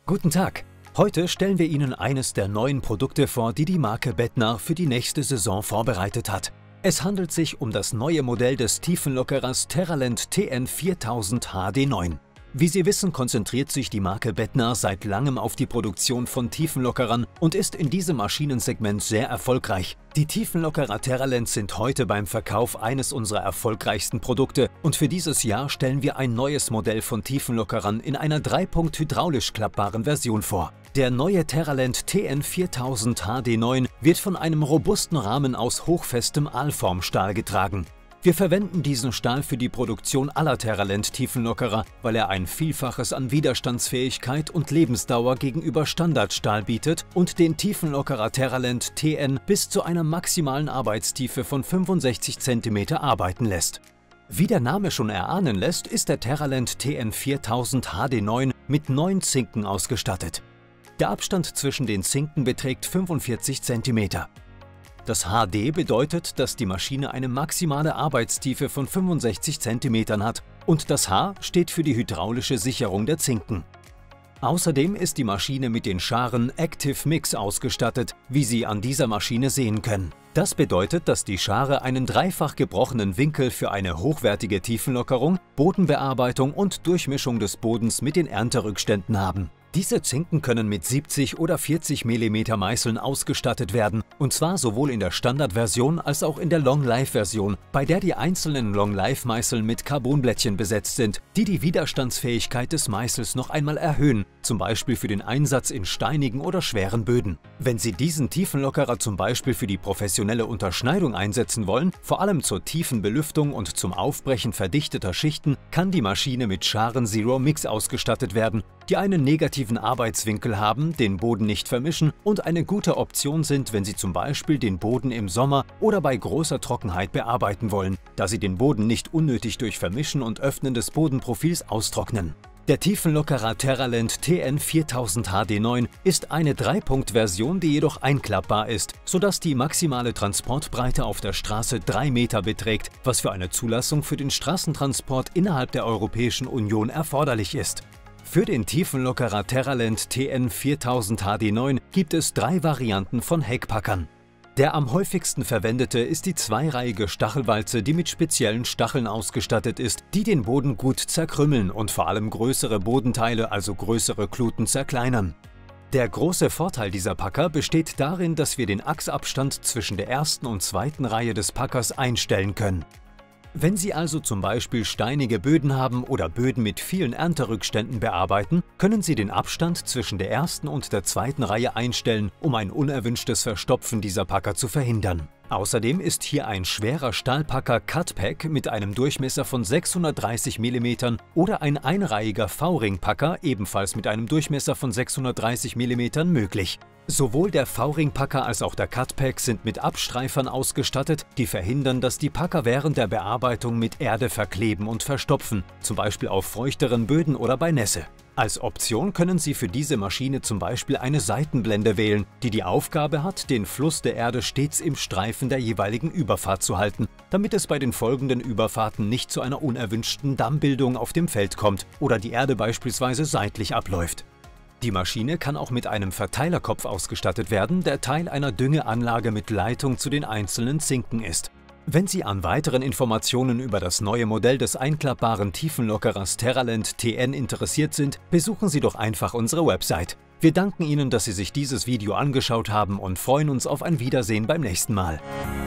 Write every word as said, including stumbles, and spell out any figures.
Guten Tag! Heute stellen wir Ihnen eines der neuen Produkte vor, die die Marke Bednar für die nächste Saison vorbereitet hat. Es handelt sich um das neue Modell des Tiefenlockerers Terralent T N viertausend H D neun. Wie Sie wissen, konzentriert sich die Marke Bednar seit langem auf die Produktion von Tiefenlockerern und ist in diesem Maschinensegment sehr erfolgreich. Die Tiefenlockerer Terralent sind heute beim Verkauf eines unserer erfolgreichsten Produkte und für dieses Jahr stellen wir ein neues Modell von Tiefenlockerern in einer Dreipunkt hydraulisch klappbaren Version vor. Der neue Terralent T N viertausend H D neun wird von einem robusten Rahmen aus hochfestem Aalformstahl getragen. Wir verwenden diesen Stahl für die Produktion aller Terralent-Tiefenlockerer, weil er ein Vielfaches an Widerstandsfähigkeit und Lebensdauer gegenüber Standardstahl bietet und den Tiefenlockerer Terralent T N bis zu einer maximalen Arbeitstiefe von fünfundsechzig Zentimeter arbeiten lässt. Wie der Name schon erahnen lässt, ist der Terralent T N viertausend H D neun mit neun Zinken ausgestattet. Der Abstand zwischen den Zinken beträgt fünfundvierzig Zentimeter. Das H D bedeutet, dass die Maschine eine maximale Arbeitstiefe von fünfundsechzig Zentimetern hat und das H steht für die hydraulische Sicherung der Zinken. Außerdem ist die Maschine mit den Scharen Active Mix ausgestattet, wie Sie an dieser Maschine sehen können. Das bedeutet, dass die Schare einen dreifach gebrochenen Winkel für eine hochwertige Tiefenlockerung, Bodenbearbeitung und Durchmischung des Bodens mit den Ernterückständen haben. Diese Zinken können mit siebzig oder vierzig Millimeter Meißeln ausgestattet werden, und zwar sowohl in der Standardversion als auch in der Long-Life-Version, bei der die einzelnen Long-Life-Meißeln mit Carbonblättchen besetzt sind, die die Widerstandsfähigkeit des Meißels noch einmal erhöhen, zum Beispiel für den Einsatz in steinigen oder schweren Böden. Wenn Sie diesen Tiefenlockerer zum Beispiel für die professionelle Unterschneidung einsetzen wollen, vor allem zur tiefen Belüftung und zum Aufbrechen verdichteter Schichten, kann die Maschine mit Scharen Zero Mix ausgestattet werden, die einen negativen Arbeitswinkel haben, den Boden nicht vermischen und eine gute Option sind, wenn Sie zum Beispiel den Boden im Sommer oder bei großer Trockenheit bearbeiten wollen, da Sie den Boden nicht unnötig durch Vermischen und Öffnen des Bodenprofils austrocknen. Der Tiefenlockerer Terralent T N viertausend H D neun ist eine Dreipunkt-Version, die jedoch einklappbar ist, sodass die maximale Transportbreite auf der Straße drei Meter beträgt, was für eine Zulassung für den Straßentransport innerhalb der Europäischen Union erforderlich ist. Für den Tiefenlockerer Terralent T N viertausend H D neun gibt es drei Varianten von Heckpackern. Der am häufigsten verwendete ist die zweireihige Stachelwalze, die mit speziellen Stacheln ausgestattet ist, die den Boden gut zerkrümmeln und vor allem größere Bodenteile, also größere Kluten, zerkleinern. Der große Vorteil dieser Packer besteht darin, dass wir den Achsabstand zwischen der ersten und zweiten Reihe des Packers einstellen können. Wenn Sie also zum Beispiel steinige Böden haben oder Böden mit vielen Ernterückständen bearbeiten, können Sie den Abstand zwischen der ersten und der zweiten Reihe einstellen, um ein unerwünschtes Verstopfen dieser Packer zu verhindern. Außerdem ist hier ein schwerer Stahlpacker Cutpack mit einem Durchmesser von sechshundertdreißig Millimeter oder ein einreihiger V-Ring-Packer ebenfalls mit einem Durchmesser von sechshundertdreißig Millimeter möglich. Sowohl der V-Ring-Packer als auch der Cutpack sind mit Abstreifern ausgestattet, die verhindern, dass die Packer während der Bearbeitung mit Erde verkleben und verstopfen, zum Beispiel auf feuchteren Böden oder bei Nässe. Als Option können Sie für diese Maschine zum Beispiel eine Seitenblende wählen, die die Aufgabe hat, den Fluss der Erde stets im Streifen der jeweiligen Überfahrt zu halten, damit es bei den folgenden Überfahrten nicht zu einer unerwünschten Dammbildung auf dem Feld kommt oder die Erde beispielsweise seitlich abläuft. Die Maschine kann auch mit einem Verteilerkopf ausgestattet werden, der Teil einer Düngeanlage mit Leitung zu den einzelnen Zinken ist. Wenn Sie an weiteren Informationen über das neue Modell des einklappbaren Tiefenlockerers Terralent T N interessiert sind, besuchen Sie doch einfach unsere Website. Wir danken Ihnen, dass Sie sich dieses Video angeschaut haben und freuen uns auf ein Wiedersehen beim nächsten Mal.